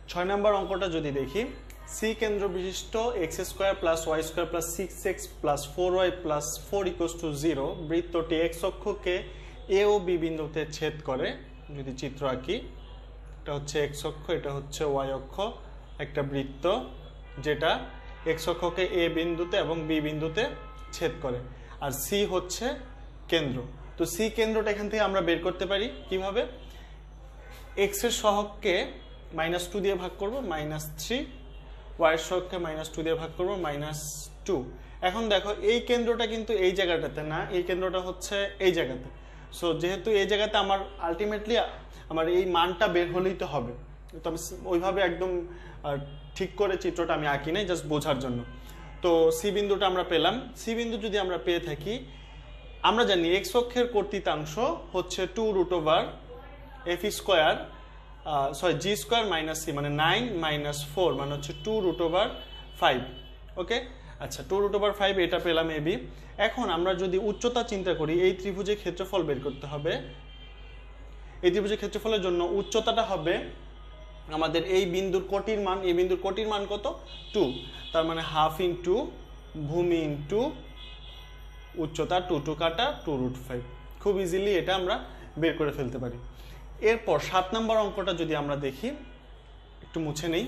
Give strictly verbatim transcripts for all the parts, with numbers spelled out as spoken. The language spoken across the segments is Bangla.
ছয় নম্বর অঙ্কটা যদি দেখি, সি কেন্দ্র বিশিষ্ট X square plus Y square plus six X plus four Y plus four equals to zero বৃত্তটি এক্স অক্ষকে এ ও বি বিন্দুতে ছেদ করে। যদি চিত্র আঁকি, এটা হচ্ছে এক্স অক্ষ, এটা হচ্ছে ওয়াই অক্ষ, একটা বৃত্ত যেটা এক্স অক্ষকে এ বিন্দুতে এবং বি বিন্দুতে ছেদ করে, আর সি হচ্ছে কেন্দ্র। তো সি কেন্দ্রটা এখান থেকে আমরা বের করতে পারি কিভাবে? এক্স এর সহগকে মাইনাস টু দিয়ে ভাগ করবো, মাইনাস থ্রি, ওয়াই এর সহগকে মাইনাস টু দিয়ে ভাগ করবো, মাইনাস টু। এখন দেখো এই কেন্দ্রটা কিন্তু এই জায়গাটাতে না, এই কেন্দ্রটা হচ্ছে এই জায়গাতে। সো যেহেতু এই জায়গাতে আমার আলটিমেটলি আমার এই মানটা বের হলেই তো হবে, তো আমি ওইভাবে একদম ঠিক করে চিত্রটা আমি আঁকি নাই, জাস্ট বোঝার জন্য। তো সি বিন্দুটা আমরা পেলাম। সি বিন্দু যদি আমরা পেয়ে থাকি, আমরা জানি এক্স অক্ষের কর্তৃতাংশ হচ্ছে two root over F square sorry G square minus C, মানে নাইন মাইনাস ফোর মানে হচ্ছে two root over five. Okay, আচ্ছা, টু রুট ওভার ফাইভ এটা পেলাম এ বি। এখন আমরা যদি উচ্চতা চিন্তা করি, এই ত্রিভুজের ক্ষেত্রফল বের করতে হবে। এই ত্রিভুজের ক্ষেত্রফলের জন্য উচ্চতাটা হবে আমাদের এই বিন্দুর কোটির মান, এই বিন্দুর কোটির মান কত? টু, তার মানে হাফ ইন্টু ভূমি ইন্টু উচ্চতা, টু টু কাটা টু রুট ফাইভ। খুব ইজিলি এটা আমরা বের করে ফেলতে পারি। এরপর সাত নম্বর অঙ্কটা যদি আমরা দেখি, একটু মুছে নেই।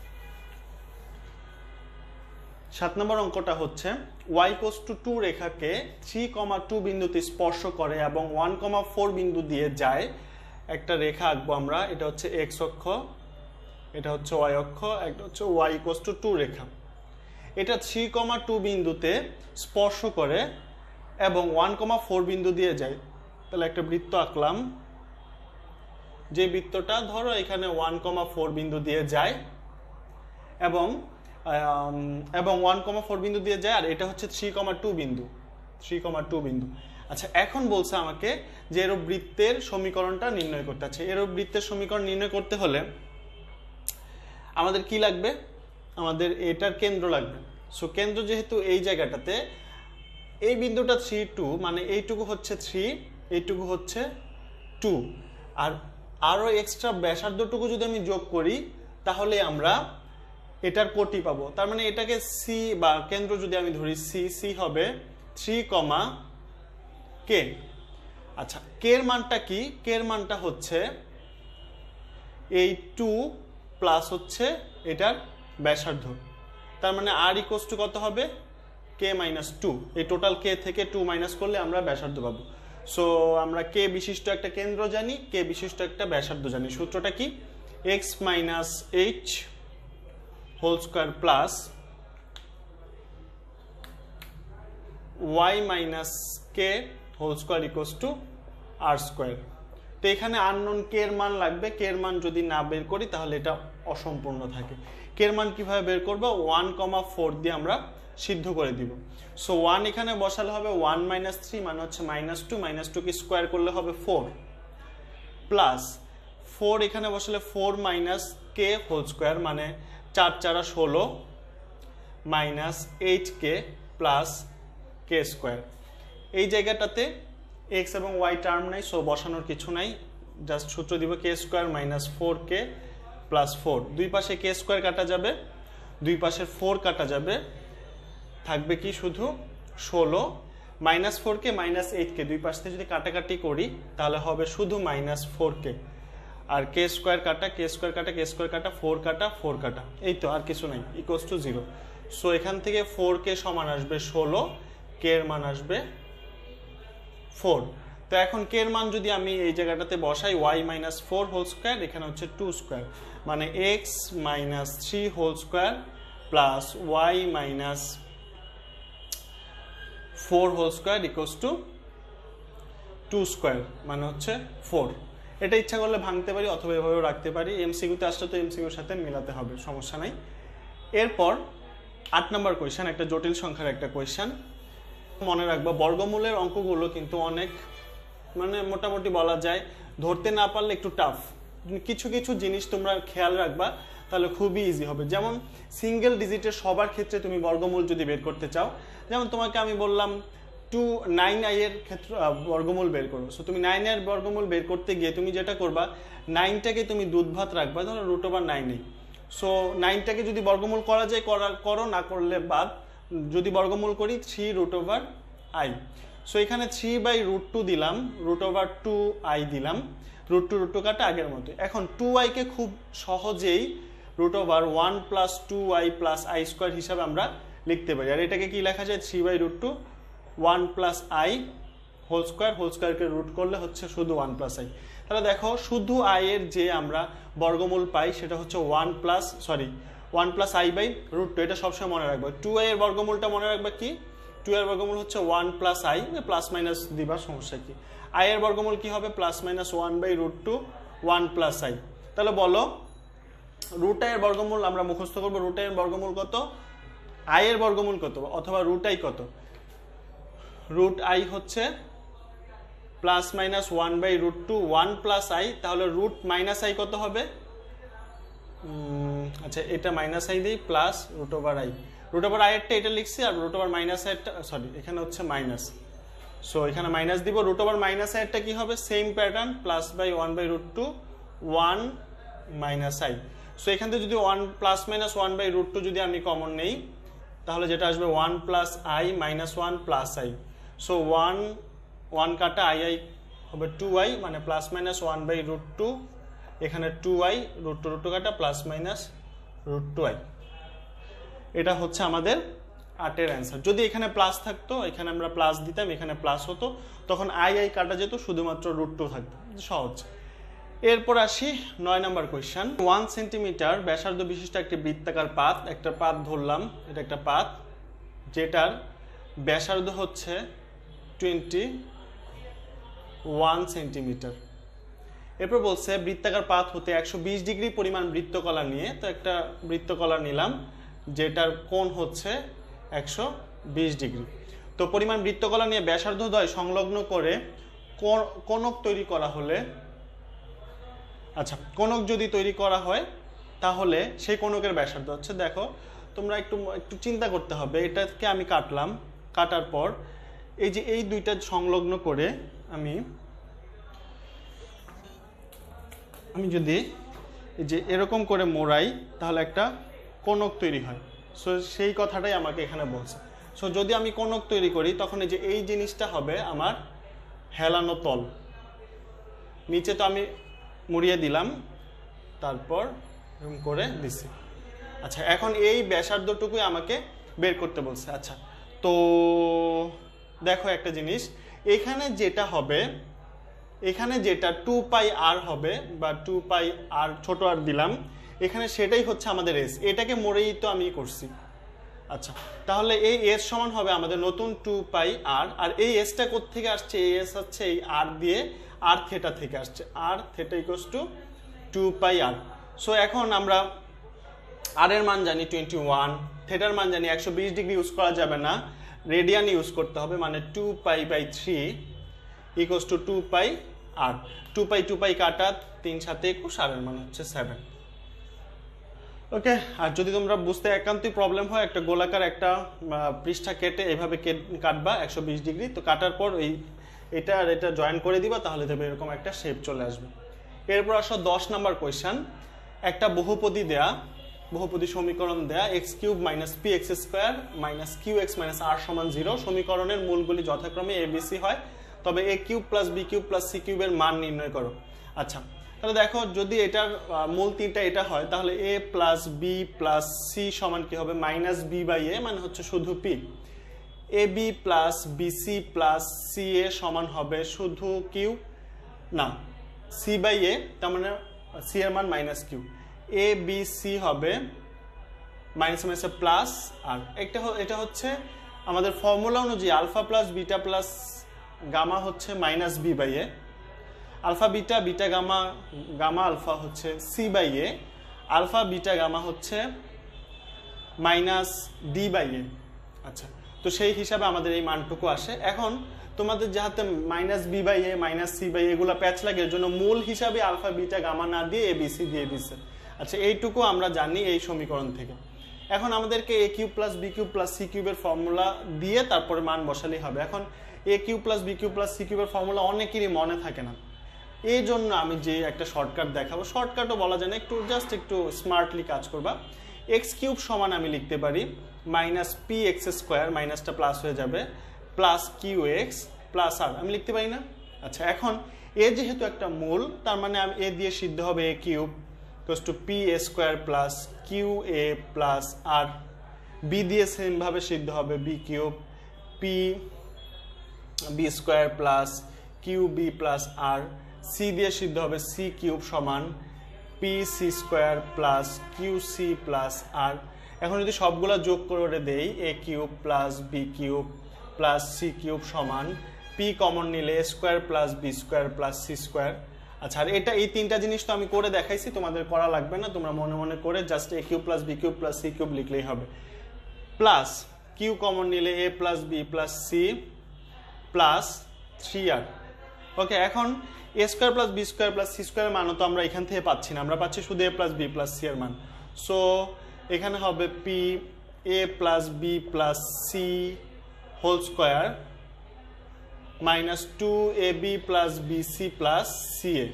সাত নম্বর অঙ্কটা হচ্ছে ওয়াই কোস টু টু রেখাকে থ্রি কমা টু বিন্দুতে স্পর্শ করে এবং ওয়ান কমা ফোর বিন্দু দিয়ে যায় একটা রেখা আঁকবো আমরা। এটা হচ্ছে এক্স অক্ষ, এটা হচ্ছে ওয়াই অক্ষ, একটা হচ্ছে ওয়াই কোস টু টু রেখা। এটা থ্রি কমা টু বিন্দুতে স্পর্শ করে এবং ওয়ান কমা ফোর বিন্দু দিয়ে যায়। তাহলে একটা বৃত্ত আঁকলাম, যে বৃত্তটা ধরো এখানে ওয়ান কমা ফোর বিন্দু দিয়ে যায় এবং এবং ওয়ান কমা ফোর বিন্দু দিয়ে যায়, আর এটা হচ্ছে থ্রি কমা টু বিন্দু, থ্রি কমা টু বিন্দু। আচ্ছা, এখন বলছে আমাকে যে এরূপ বৃত্তের সমীকরণটা নির্ণয় করতে আছে। এরূপ বৃত্তের সমীকরণ নির্ণয় করতে হলে আমাদের কি লাগবে? আমাদের এটার কেন্দ্র লাগবে। সো কেন্দ্র যেহেতু এই জায়গাটাতে, এই বিন্দুটা থ্রি টু, মানে এইটুকু হচ্ছে থ্রি, এইটুকু হচ্ছে টু, আর আরও এক্সট্রা ব্যাসার্ধটুকু যদি আমি যোগ করি তাহলে আমরা এটার কোটি পাবো। তার মানে এটাকে সি বা কেন্দ্র যদি আমি ধরি, সি সি হবে থ্রি কমা কে। আচ্ছা, কে এর মানটা কি? কে এর মানটা হচ্ছে এই টু প্লাস হচ্ছে এটার ব্যাসার্ধ। তার মানে আর ইকুয়ালস টু কত হবে? K minus two. এই টোটাল কে থেকে টু মাইনাস করলে আমরা ব্যাসার্ধ পাবো। সো আমরা কে বিশিষ্ট একটা কেন্দ্র জানি, কে বিশিষ্ট একটা ব্যাসার্ধ জানি। সূত্রটা কি? X minus H whole square plus Y minus K whole square equals to R square. তো এখানে আননোন কে এর মান লাগবে। কে এর মান যদি না বের করি তাহলে এটা অসম্পূর্ণ থাকে। কে এর মান কিভাবে বের করবো? ওয়ান কমা ফোর দিয়ে আমরা সিদ্ধ করে দিব। সো ওয়ান এখানে বসালে হবে ওয়ান মাইনাস থ্রি, মানে হচ্ছে মাইনাস টু, মাইনাস টুকে স্কোয়ার করলে হবে ফোর, প্লাস ফোর এখানে বসালে four minus K whole square, মানে চার চারা ষোলো, minus eight K plus K square. এই জায়গাটাতে এক্স এবং ওয়াই টার্ম নাই, সো বসানোর কিছু নাই, জাস্ট সূত্র দিব K square minus four K plus four. দুই পাশে কে স্কোয়ার কাটা যাবে, দুই পাশে ফোর কাটা যাবে, থাকবে কি শুধু ষোলো, minus four K minus eight K দুই পাশ থেকে যদি কাটাকাটি করি তাহলে হবে শুধু মাইনাস ফোর কে, আর কে স্কোয়ার কাটা কে স্কোয়ার কাটা কে স্কোয়ার কাটা ফোর কাটা ফোর কাটা, এই তো, আর কিছু নাই, ইকুয়ালস টু জিরো। সো এখান থেকে ফোর কে সমান আসবে ষোলো, কে এর মান আসবে ফোর। তো এখন কে এর মান যদি আমি এই জায়গাটাতে বসাই, Y minus four whole square, এখানে হচ্ছে টু স্কোয়ার, মানে X minus three whole square plus Y minus four whole square equals to two square, মানে হচ্ছে ফোর। এটা ইচ্ছা করলে ভাঙতে পারি অথবা এভাবেও রাখতে পারি। এমসিকিউতে আসলে তো এমসিকিউর সাথে মিলাতে হবে, সমস্যা নাই। এরপর আট নম্বর কোয়েশ্চেন, একটা জটিল সংখ্যার একটা কোয়েশ্চেন। মনে রাখবা বর্গমূলের অঙ্কগুলো কিন্তু অনেক, মানে মোটামুটি বলা যায় ধরতে না পারলে একটু টাফ। কিছু কিছু জিনিস তোমরা খেয়াল রাখবা, তাহলে খুবই ইজি হবে। যেমন সিঙ্গেল ডিজিটের সবার ক্ষেত্রে তুমি বর্গমূল যদি বের করতে চাও, যেমন তোমাকে আমি বললাম টু নাইন আই এর ক্ষেত্রে বর্গমূল বের করো। সো তুমি নাইন এর বর্গমূল বের করতে গিয়ে তুমি যেটা করবা, নাইনটাকে তুমি দুধ ভাত রাখবা, ধরো রুট ওভার নাইন এই, সো নাইনটাকে যদি বর্গমূল করা যায় করা করো, না করলে বাদ। যদি বর্গমূল করি three root over I. So এখানে থ্রি বাই রুট টু দিলাম, রুট ওভার টু আই দিলাম, রুট টু রুট টু কাটা আগের মতো। এখন টু আইকে খুব সহজেই root over one plus two I plus I square হিসাবে আমরা লিখতে পারি। আর এটাকে কি লেখা যায়, three by root two one plus I whole square, whole স্কোয়ারকে রুট করলে হচ্ছে শুধু ওয়ান প্লাস আই। তাহলে দেখো শুধু আই এর যে আমরা বর্গমূল পাই সেটা হচ্ছে one plus sorry one plus I by root two. এটা সবসময় মনে রাখবে। টু আই এর বর্গমূলটা মনে রাখবে কি, টু এর বর্গমূল হচ্ছে one plus I, plus minus দিবা সমস্যা কি। আই এর বর্গমূল কি হবে, plus minus one by root two one plus I. তাহলে বলো রুট আই এর বর্গমূল আমরা মুখস্থ করবো। রুট আই এর বর্গমূল কত, আই এর বর্গমূল কত, অথবা রুট আই কত। রুট আই হচ্ছে plus minus one by root two one plus I. তাহলে রুট মাইনাস আই কত হবে, আচ্ছা এটা মাইনাস আই দিই, plus root over I. Root over I এরটা এটা লিখছি, আর রুট ওভার মাইনাস আইটা সরি এখানে হচ্ছে মাইনাস। সো এখানে মাইনাস দিব। রুট ওভার মাইনাস আইটা কি হবে, same pattern, plus by one by root two one minus I. So এখান থেকে যদি one plus minus one by root two যদি আমি কমন নেই, তাহলে যেটা আসবে one plus I minus one plus I. So one one কাটা আই আই হবে টু আই, মানে plus minus one by root two, এখানে two I, root two root two কাটা plus minus root two I. এটা হচ্ছে আমাদের আটের অ্যান্সার। যদি এখানে প্লাস থাকতো, এখানে আমরা প্লাস দিতাম, এখানে প্লাস হতো, তখন আই আই কাটা যেত, শুধুমাত্র রুট টু থাকতো, সহজ। এরপর আসি নয় নম্বর কোয়েশ্চেন। ওয়ান সেন্টিমিটার ব্যাসার্ধ বিশিষ্ট একটি বৃত্তাকার পাত, একটা পাত ধরলাম, এটা একটা পাত যেটার ব্যাসার্ধ হচ্ছে টোয়েন্টি ওয়ান সেন্টিমিটার। এরপর বলছে বৃত্তাকার পাত হতে একশো বিশ ডিগ্রি পরিমাণ বৃত্তকলা নিয়ে, তো একটা বৃত্তকলা নিলাম যেটার কোণ হচ্ছে একশো বিশ ডিগ্রি। তো পরিমাণ বৃত্তকলা নিয়ে ব্যাসার্ধদ্বয় সংলগ্ন করে কোণক তৈরি করা হলে, আচ্ছা কোণক যদি তৈরি করা হয় তাহলে সেই কোণকের ব্যাসার্ধ হচ্ছে, দেখো তোমরা একটু একটু চিন্তা করতে হবে। এটাকে আমি কাটলাম, কাটার পর এই যে এই দুইটা সংলগ্ন করে আমি আমি যদি এই যে এরকম করে মোড়াই তাহলে একটা কোণক তৈরি হয়। সো সেই কথাটাই আমাকে এখানে বলছে। সো যদি আমি কোণক তৈরি করি তখন এই যে এই জিনিসটা হবে আমার হেলানো তল। নিচে তো আমি মুড়িয়ে দিলাম, তারপর এরকম করে দিছি। আচ্ছা এখন এই ব্যাসার্ধটুকুই আমাকে বের করতে বলছে। আচ্ছা তো দেখো একটা জিনিস, এখানে যেটা হবে, এখানে যেটা টু পাই আর হবে, বা টু পাই আর ছোট আর দিলাম, এখানে সেটাই হচ্ছে আমাদের এস। এটাকে মোড়েই তো আমি করছি। আচ্ছা তাহলে এই এস সমান হবে আমাদের নতুন টু পাই আর। আর এই এসটা কোত্থেকে আসছে, এই এস হচ্ছে এই আর দিয়ে আর থেটা থেকে আসছে, R theta equals to two pi R. সো এখন আমরা আর এর মান জানি টোয়েন্টি ওয়ান, থেটার মান জানি একশো বিশ ডিগ্রি ইউজ করা যাবে না, রেডিয়ান ইউজ করতে হবে, মানে two pi by three equals to two pi R. Two pi two pi কাটা, তিন সাথে একুশ, আর এর মান হচ্ছে সেভেন। ওকে, আর যদি তোমরা বুঝতে একান্তই প্রবলেম হয়, একটা গোলাকার একটা পৃষ্ঠা কেটে এইভাবে কাটবা একশো বিশ ডিগ্রি, তো কাটার পর এই এটা আর এটা জয়েন করে দিবা, তাহলে দেখবে এরকম একটা শেপ চলে আসবে। এরপর আসো দশ নাম্বার কোয়েশ্চেন। একটা বহুপদী দেয়া, বহুপদী সমীকরণ দেয়া, X cube minus P X square minus Q X minus R সমান জিরো। সমীকরণের মূলগুলি যথাক্রমে এ বি সি হয়, তবে A cube plus B cube plus C কিউবের মান নির্ণয় করো। আচ্ছা তাহলে দেখো যদি এটার মূল তিনটা এটা হয়, তাহলে A plus B plus C সমান কি হবে, মাইনাস বি বাই এ, মানে হচ্ছে শুধু P. A B plus BC plus C A সমান হবে শুধু কিউ, না সি বাই এ, তার মানে সি এর মান minus Q. A B C হবে মাইনাস মাইনাসে প্লাস আর। একটা এটা হচ্ছে আমাদের ফর্মুলা অনুযায়ী alpha plus beta plus gamma হচ্ছে minus B by A, alpha beta beta gamma gamma alpha হচ্ছে C by A, alpha beta gamma হচ্ছে মাইনাস ডি বাই এ। আচ্ছা তো সেই হিসাবে আমাদের এই মানটুকু আসে। এখন তোমাদের যাহাতে minus B by A minus C by এগুলো প্যাচ লাগে, এর জন্য মূল হিসাবে আলফা বিটা গামা না দিয়ে এ বি সি দিয়ে দিচ্ছে। আচ্ছা এইটুকু আমরা জানি এই সমীকরণ থেকে। এখন আমাদেরকে A cube plus B cube plus C কিউবের ফর্মুলা দিয়ে তারপরে মান বসালেই হবে। এখন A cube plus B cube plus C কিউবের ফর্মুলা অনেকেরই মনে থাকে না, এই জন্য আমি যে একটা শর্টকাট দেখাবো, শর্টকাটও বলা যায় না, একটু জাস্ট একটু স্মার্টলি কাজ করবা। এক্স কিউব সমান আমি লিখতে পারি মাইনাস পি এক্স স্কোয়ার, মাইনাসটা প্লাস হয়ে যাবে, plus Q X plus R, আমি লিখতে পারি না? আচ্ছা, এখন এ যেহেতু একটা মূল, তার মানে আমি এ দিয়ে সিদ্ধ হবে A cube equals to P A square plus Q A plus R, B দিয়ে সেমভাবে সিদ্ধ হবে B cube P B square plus Q B plus R, C দিয়ে সিদ্ধ হবে সি কিউব সমান P C square plus Q C plus R. এখন যদি সবগুলো যোগ করে দেই, A cube plus B cube plus C cube সমান পি কমন নিলে A square plus B square plus C square. আচ্ছা, আর এটা এই তিনটা জিনিস তো আমি করে দেখাইছি, তোমাদের করা লাগবে না, তোমরা মনে মনে করে just A cube plus B cube plus C cube লিখলেই হবে, প্লাস কিউ কমন নিলে A plus B plus C plus three R. Okay, এখন A square plus B square plus C স্কোয়ারের মানও তো আমরা এখান থেকে পাচ্ছি না, আমরা পাচ্ছি শুধু A plus B plus C এর মান। সো এখানে হবে P A plus B plus C whole square minus two A B plus B C plus C A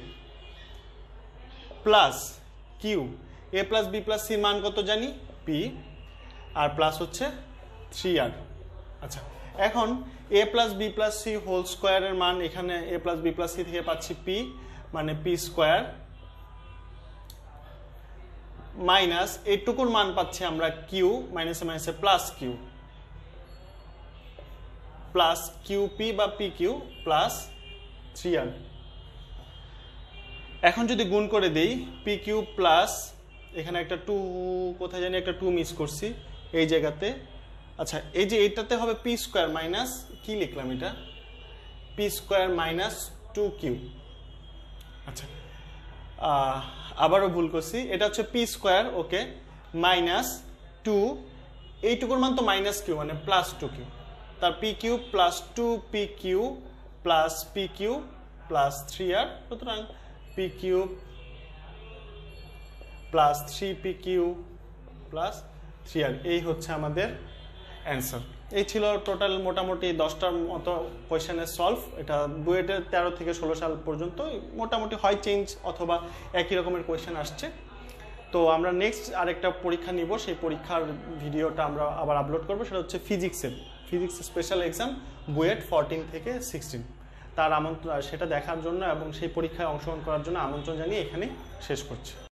plus Q A plus B plus সির মান কত জানি পি, আর প্লাস হচ্ছে থ্রি আর। আচ্ছা, এখন A plus B plus C whole স্কোয়ারের মান এখানে A plus B plus C থেকে পাচ্ছি পি, মানে পি স্কোয়ার মাইনাস এইটুকুর মান পাচ্ছি আমরা কিউ, মাইনাসে মাইনাসে plus Q plus Q P বা P Q plus three R. এখন যদি গুণ করে দেই পি কিউ প্লাস, এখানে একটা টু কোথায় জানি একটা টু মিস করছি এই জায়গাতে। আচ্ছা, এই যে এইটাতে হবে পি স্কোয়ার মাইনাস, কি লিখলাম এটা, P square minus two Q. আচ্ছা, আবারও ভুল করছি, এটা হচ্ছে P square, okay, minus two, এইটুকুর মান তো মাইনাস কিউ মানে প্লাস টু কিউ, তার P Q plus two P Q plus P Q plus three R, সুতরাং P Q plus three P Q plus three R, এই হচ্ছে আমাদের অ্যান্সার। এই ছিল টোটাল মোটামুটি দশটার মতো কোয়েশ্চেনের সলভ। এটা বুয়েটের তেরো থেকে ষোলো সাল পর্যন্ত মোটামুটি হয় চেঞ্জ অথবা একই রকমের কোয়েশ্চেন আসছে। তো আমরা নেক্সট আরেকটা পরীক্ষা নিব, সেই পরীক্ষার ভিডিওটা আমরা আবার আপলোড করবো, সেটা হচ্ছে ফিজিক্সের physics special exam BUET fourteen থেকে সিক্সটিন। তার আমন্ত্রণ, সেটা দেখার জন্য এবং সেই পরীক্ষায় অংশগ্রহণ করার জন্য আমন্ত্রণ জানিয়ে এখানে শেষ করছি।